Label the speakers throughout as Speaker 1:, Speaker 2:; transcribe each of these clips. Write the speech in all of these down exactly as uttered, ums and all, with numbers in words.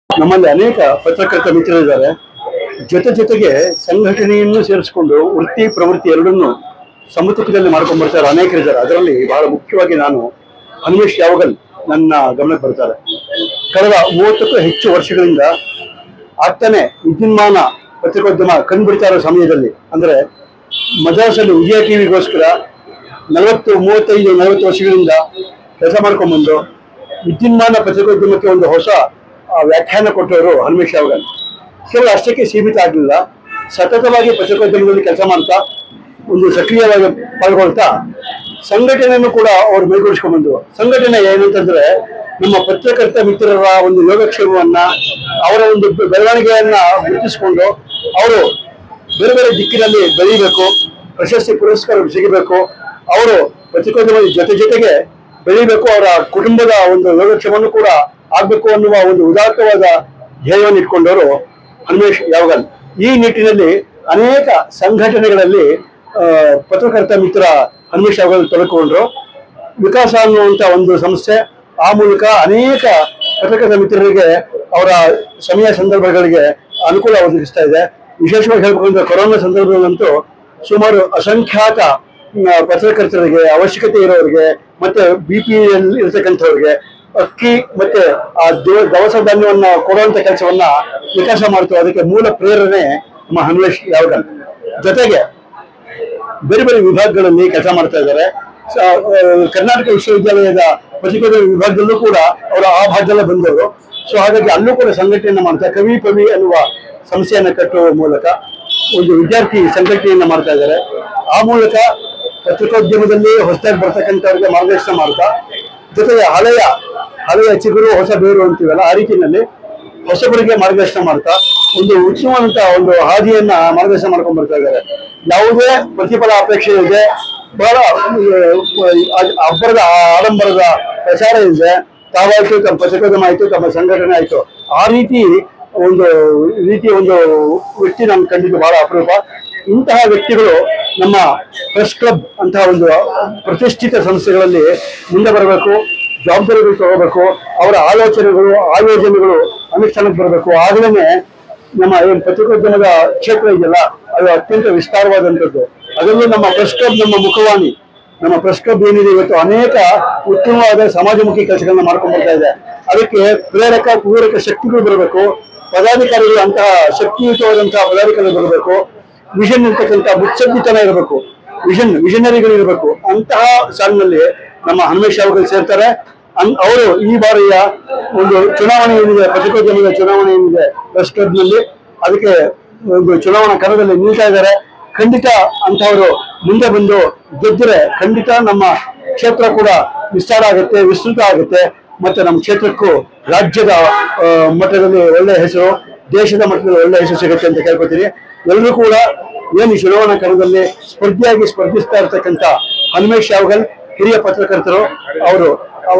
Speaker 1: ನಮ್ಮಲ್ಲಿ ಅನೇಕ ಪತ್ರಕರ್ತ ಮಿತ್ರರಿದ್ದಾರೆ. ಜೊತೆ ಜೊತೆಗೆ ಸಂಘಟನೆಯನ್ನು ಸೇರಿಸಿಕೊಂಡು ವೃತ್ತಿ ಪ್ರವೃತ್ತಿ ಎರಡನ್ನೂ ಸಮತೋಲನದಲ್ಲಿ ಮಾಡ್ಕೊಂಡು ಬರ್ತಾರೆ ಅನೇಕರಿದ್ದಾರೆ. ಅದರಲ್ಲಿ ಬಹಳ ಮುಖ್ಯವಾಗಿ ನಾನು ಹನುಮೇಶ್ ಯಾವಗಲ್ ನನ್ನ ಗಮನಕ್ಕೆ ಬರ್ತಾರೆ. ಕಳೆದ ಮೂವತ್ತಕ್ಕೂ ಹೆಚ್ಚು ವರ್ಷಗಳಿಂದ ಆಗ್ತಾನೆ ವಿದ್ಯುನ್ಮಾನ ಪತ್ರಿಕೋದ್ಯಮ ಕಂಡುಬಿಡ್ತಾ ಇರೋ ಸಮಯದಲ್ಲಿ, ಅಂದರೆ ಮದ್ರಾಸಲ್ಲಿ ವಿಜಯ ಟಿವಿಗೋಸ್ಕರ ನಲವತ್ತು ಮೂವತ್ತೈದು ನಲವತ್ತು ವರ್ಷಗಳಿಂದ ಕೆಲಸ ಮಾಡ್ಕೊಂಡ್ಬಂದು ವಿದ್ಯುನ್ಮಾನ ಪತ್ರಿಕೋದ್ಯಮಕ್ಕೆ ಒಂದು ಹೊಸ ವ್ಯಾಖ್ಯಾನ ಕೊಟ್ಟವರು ಹನುಮೇಶ್ ಯಾವಗಲ್. ಕೇವಲ ಅಷ್ಟಕ್ಕೆ ಸೀಮಿತ ಆಗಲಿಲ್ಲ, ಸತತವಾಗಿ ಪತ್ರಿಕೋದ್ಯಮದಲ್ಲಿ ಕೆಲಸ ಮಾಡ್ತಾ ಒಂದು ಸಕ್ರಿಯವಾಗಿ ಪಾಲ್ಗೊಳ್ತಾ ಸಂಘಟನೆಯನ್ನು ಕೂಡ ಅವರು ಮೈಗೂಡಿಸ್ಕೊಂಡ್ಬಂದರು. ಸಂಘಟನೆ ಏನಂತಂದ್ರೆ ನಮ್ಮ ಪತ್ರಕರ್ತ ಮಿತ್ರರ ಒಂದು ಯೋಗಕ್ಷೇಮವನ್ನ, ಅವರ ಒಂದು ಬೆಳವಣಿಗೆಯನ್ನ ಗುರುತಿಸಿಕೊಂಡು ಅವರು ಬೇರೆ ಬೇರೆ ದಿಕ್ಕಿನಲ್ಲಿ ಬೆಳೀಬೇಕು, ಪ್ರಶಸ್ತಿ ಪುರಸ್ಕಾರ ಸಿಗಬೇಕು, ಅವರು ಪತ್ರಿಕೋದ್ಯಮದ ಜೊತೆ ಜೊತೆಗೆ ಬೆಳೀಬೇಕು, ಅವರ ಕುಟುಂಬದ ಒಂದು ಯೋಗಕ್ಷೇಮವನ್ನು ಕೂಡ ಆಗ್ಬೇಕು ಅನ್ನುವ ಒಂದು ಉದಾತ್ತವಾದ ಧ್ಯೇಯವನ್ನು ಇಟ್ಕೊಂಡವರು ಹನುಮೇಶ್ ಯಾವಗಲ್. ಈ ನಿಟ್ಟಿನಲ್ಲಿ ಅನೇಕ ಸಂಘಟನೆಗಳಲ್ಲಿ ಪತ್ರಕರ್ತ ಮಿತ್ರ ಹನುಮೇಶ್ ಯಾವಗಲ್ ತೊಡಕೊಂಡ್ರು. ವಿಕಾಸ ಅನ್ನುವಂಥ ಒಂದು ಸಂಸ್ಥೆ, ಆ ಮೂಲಕ ಅನೇಕ ಪತ್ರಕರ್ತ ಮಿತ್ರರಿಗೆ ಅವರ ಸಮಯ ಸಂದರ್ಭಗಳಿಗೆ ಅನುಕೂಲ ಒದಗಿಸ್ತಾ ಇದೆ. ವಿಶೇಷವಾಗಿ ಹೇಳ್ಬೇಕಂದ್ರೆ ಕೊರೋನಾ ಸಂದರ್ಭದಲ್ಲಂತೂ ಸುಮಾರು ಅಸಂಖ್ಯಾತ ಪತ್ರಕರ್ತರಿಗೆ, ಅವಶ್ಯಕತೆ ಇರೋರಿಗೆ, ಮತ್ತೆ ಬಿ ಪಿ ಎಲ್ ಇರ್ತಕ್ಕಂಥವ್ರಿಗೆ ಅಕ್ಕಿ ಮತ್ತೆ ಆ ದವಸ ಧಾನ್ಯವನ್ನ ಕೊಡುವಂತ ಕೆಲಸವನ್ನ ವಿಕಾಸ ಮಾಡ್ತಾರೆ. ಅದಕ್ಕೆ ಮೂಲ ಪ್ರೇರಣೆ ನಮ್ಮ ಹನುಮೇಶ್ ಯಾವಗಲ್. ಜೊತೆಗೆ ಬೇರೆ ಬೇರೆ ವಿಭಾಗಗಳಲ್ಲಿ ಕೆಲಸ ಮಾಡ್ತಾ ಇದ್ದಾರೆ. ಕರ್ನಾಟಕ ವಿಶ್ವವಿದ್ಯಾಲಯದ ಪತ್ರಿಕೋದ್ಯಮ ವಿಭಾಗದಲ್ಲೂ ಕೂಡ ಅವರು ಆ ಭಾಗದಲ್ಲೇ ಬಂದವರು. ಸೊ ಹಾಗಾಗಿ ಅಲ್ಲೂ ಕೂಡ ಸಂಘಟನೆಯನ್ನ ಮಾಡ್ತಾರೆ. ಕವಿ ಪವಿ ಅನ್ನುವ ಸಂಸ್ಥೆಯನ್ನ ಕಟ್ಟುವ ಮೂಲಕ ಒಂದು ವಿದ್ಯಾರ್ಥಿ ಸಂಘಟನೆಯನ್ನ ಮಾಡ್ತಾ ಇದ್ದಾರೆ. ಆ ಮೂಲಕ ಪತ್ರಿಕೋದ್ಯಮದಲ್ಲಿ ಹೊಸದಾಗಿ ಬರ್ತಕ್ಕಂಥವ್ರಿಗೆ ಮಾರ್ಗದರ್ಶನ ಮಾಡ್ತಾ, ಜೊತೆಗೆ ಹಳೆಯ ಹಳೆಯ ಚಿಗುರು ಹೊಸ ಬೇರು ಅಂತೀವಲ್ಲ, ಆ ರೀತಿಯಲ್ಲಿ ಹೊಸಬರಿಗೆ ಮಾರ್ಗದರ್ಶನ ಮಾಡ್ತಾ ಒಂದು ಉತ್ತಮವಾದಂತಹ ಒಂದು ಹಾದಿಯನ್ನ ಮಾರ್ಗದರ್ಶನ ಮಾಡ್ಕೊಂಡು ಬರ್ತಾ ಇದ್ದಾರೆ. ಯಾವುದೇ ಪ್ರತಿಫಲ ಅಪೇಕ್ಷೆ ಇದೆ, ಬಹಳ ಅಬ್ಬರದ ಆಡಂಬರದ ಪ್ರಚಾರ ಇದೆ. ತಾವಾಯ್ತು, ತಮ್ಮ ಪತ್ರಿಕೋದ್ಯಮ ಆಯ್ತು, ತಮ್ಮ ಸಂಘಟನೆ ಆಯ್ತು, ಆ ರೀತಿ ಒಂದು ರೀತಿಯ ಒಂದು ವ್ಯಕ್ತಿ ನಾನು ಕಂಡಿದ್ದು ಬಹಳ ಅಪರೂಪ. ಇಂತಹ ವ್ಯಕ್ತಿಗಳು ನಮ್ಮ ಪ್ರೆಸ್ ಕ್ಲಬ್ ಅಂತಹ ಒಂದು ಪ್ರತಿಷ್ಠಿತ ಸಂಸ್ಥೆಗಳಲ್ಲಿ ಮುಂದೆ ಬರಬೇಕು, ಜವಾಬ್ದಾರಿಗಳು ತಗೋಬೇಕು, ಅವರ ಆಲೋಚನೆಗಳು ಆಯೋಜನೆಗಳು ಅನುಷ್ಠಾನಕ್ಕೆ ಬರಬೇಕು. ಆಗಲೇ ನಮ್ಮ ಏನು ಪತ್ರಿಕೋದ್ಯಮದ ಕ್ಷೇತ್ರ ಇದೆಯಲ್ಲ, ಅದು ಅತ್ಯಂತ ವಿಸ್ತಾರವಾದಂಥದ್ದು. ಅದರಲ್ಲೂ ನಮ್ಮ ಪ್ರೆಸ್ ಕ್ಲಬ್ ನಮ್ಮ ಮುಖವಾಣಿ. ನಮ್ಮ ಪ್ರೆಸ್ ಕ್ಲಬ್ ಏನಿದೆ ಇವತ್ತು ಅನೇಕ ಉತ್ತಮವಾದ ಸಮಾಜಮುಖಿ ಕೆಲಸಗಳನ್ನ ಮಾಡ್ಕೊಂಡು ಬರ್ತಾ ಇದೆ. ಅದಕ್ಕೆ ಪ್ರೇರಕ ಪೂರಕ ಶಕ್ತಿಗಳು ಬರಬೇಕು, ಪದಾಧಿಕಾರಿಗಳು ಅಂತಹ ಶಕ್ತಿಯುತವಾದಂತಹ ಪದಾಧಿಕಾರಿಗಳು ಬರಬೇಕು, ವಿಷನ್ ಇರ್ತಕ್ಕಂಥ ಮುತ್ಸದ್ದಿತನ ಇರಬೇಕು, ವಿಷನ್ ವಿಷನರಿಗಳು ಇರಬೇಕು. ಅಂತಹ ಸಾಲಿನಲ್ಲಿ ನಮ್ಮ ಹನುಮೇಶ್ ಯಾವಗಲ್ ಸೇರ್ತಾರೆ. ಅನ್ ಅವರು ಈ ಬಾರಿಯ ಒಂದು ಚುನಾವಣೆ ಏನಿದೆ, ಪತ್ರಿಕೋದ್ಯಮದ ಚುನಾವಣೆ ಏನಿದೆ ಪ್ರೆಸ್ ಕ್ಲಬ್ನಲ್ಲಿ, ಅದಕ್ಕೆ ಒಂದು ಚುನಾವಣಾ ಕಣದಲ್ಲಿ ನಿಲ್ತಾ ಇದ್ದಾರೆ. ಖಂಡಿತ ಅಂತವರು ಮುಂದೆ ಬಂದು ಗೆದ್ದರೆ ಖಂಡಿತ ನಮ್ಮ ಕ್ಷೇತ್ರ ಕೂಡ ವಿಸ್ತಾರ ಆಗುತ್ತೆ, ವಿಸ್ತೃತ ಆಗುತ್ತೆ. ಮತ್ತೆ ನಮ್ಮ ಕ್ಷೇತ್ರಕ್ಕೂ ರಾಜ್ಯದ ಮಟ್ಟದಲ್ಲಿ ಒಳ್ಳೆ ಹೆಸರು, ದೇಶದ ಮಟ್ಟದಲ್ಲಿ ಒಳ್ಳೆ ಹೆಸರು ಸಿಗುತ್ತೆ ಅಂತ ಕೇಳ್ಕೊತೀನಿ. ಎಲ್ಲರೂ ಕೂಡ ಏನು ಚುನಾವಣಾ ಕಣದಲ್ಲಿ ಸ್ಪರ್ಧಿಯಾಗಿ ಸ್ಪರ್ಧಿಸ್ತಾ ಇರ್ತಕ್ಕಂಥ ಹನುಮೇಶ್ ಯಾವಗಲ್ ಹಿರಿಯ ಪತ್ರಕರ್ತರು, ಅವರು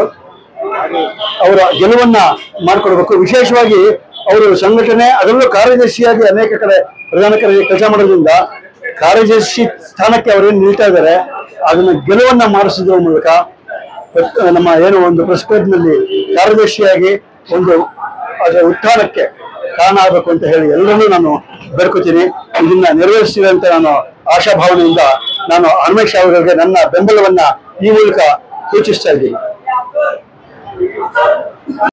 Speaker 1: ಅವರ ಗೆಲುವನ್ನ ಮಾಡ್ಕೊಡ್ಬೇಕು. ವಿಶೇಷವಾಗಿ ಅವರು ಸಂಘಟನೆ, ಅದರಲ್ಲೂ ಕಾರ್ಯದರ್ಶಿಯಾಗಿ ಅನೇಕ ಕಡೆ ಪ್ರಧಾನ ಕೆಲಸ ಮಾಡೋದ್ರಿಂದ ಕಾರ್ಯದರ್ಶಿ ಸ್ಥಾನಕ್ಕೆ ಅವರೇನು ನಿಲ್ತಾ ಇದ್ದಾರೆ, ಅದನ್ನ ಗೆಲುವನ್ನ ಮಾಡಿಸೋದ್ರ ಮೂಲಕ ನಮ್ಮ ಏನು ಒಂದು ಪ್ರೆಸ್ ಕ್ಲಬ್ನಲ್ಲಿ ಕಾರ್ಯದರ್ಶಿಯಾಗಿ ಒಂದು ಅದರ ಉತ್ಥಾನಕ್ಕೆ ಕಾರಣ ಆಗಬೇಕು ಅಂತ ಹೇಳಿ ಎಲ್ಲರನ್ನೂ ನಾನು ಬೇಡ್ಕೊತೀನಿ. ಇದನ್ನ ನೆರವೇರಿಸ್ತೀವಿ ಅಂತ ನಾನು ಆಶಾಭಾವನೆಯಿಂದ ನಾನು ಹನುಮೇಶ್ ಯಾವಗಲ್ಗೆ ನನ್ನ ಬೆಂಬಲವನ್ನ ಈ ಮೂಲಕ ಸೂಚಿಸ್ತಾ ಇದ್ದೀನಿ.